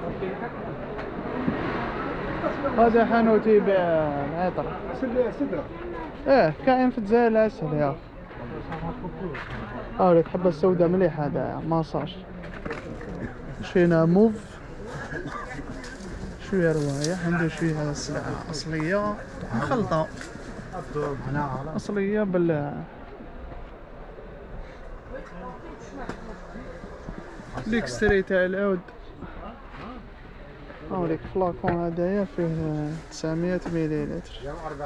هذا حانوت يبيع العطر. سدرة. ايه كاين في الجزائر العسل يا اخي. لك حبة سوداء مليح هذا ماساج. شرينا موف شوية رواية، عنده شوية سلعة أصلية مخلطة، أصلية ليكستري تاع العود. هاوليك فلاكون هدايا فيه 900 مليلتر،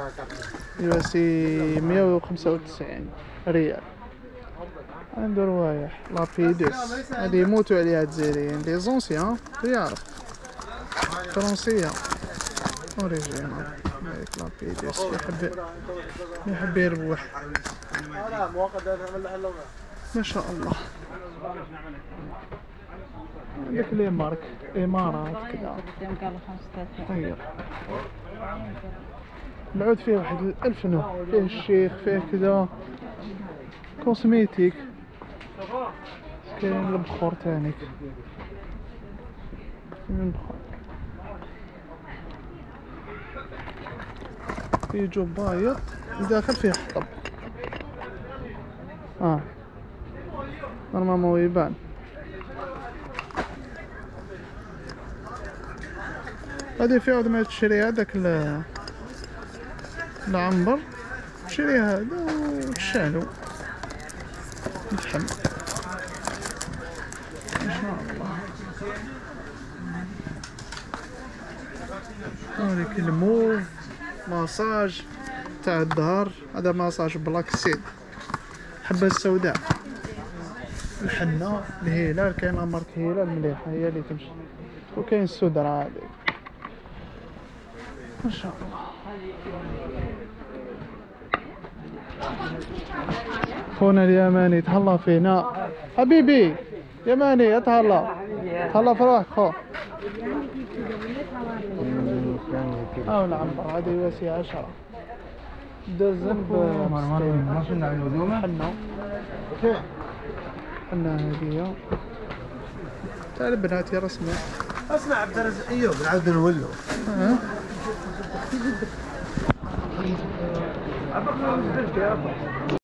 يواسي 195 ريال. عنده روايح لابيدوس، هادي يموتوا عليها الجزائريين، لي زونسيان يعرف فرنسية اوريجينال. هايك لابيدوس يحب يربح ما شاء الله. عندك لي مارك امارات كذا. طيب العود فيه واحد 1000 نوع، فيه الشيخ، فيه كذا كوسميتيك، كاين البخور تاني، فيه جبايط داخل فيه حطب. نورمالمون يبان. هادي في عود ما تشري هذاك العنبر، تشري هذا وتشعلو يفحم ما شاء الله. هذيك الموف ماساج تاع الظهر، هذا ماساج بلاك سيد. الحبة السوداء، الحنة، الهلال، كاين مارك هلال مليحة هي اللي تمشي، وكاين السدرة هذه ما شاء الله. خونا اليماني تهلا فينا حبيبي، يماني تهلا تهلا في روحك خو. العنبر هذه يواسي 10 دزن حنة. حنة هذه تاع البنات يا رسمي. اسمع عبد الرزاق، ايوه بنعاود نولو.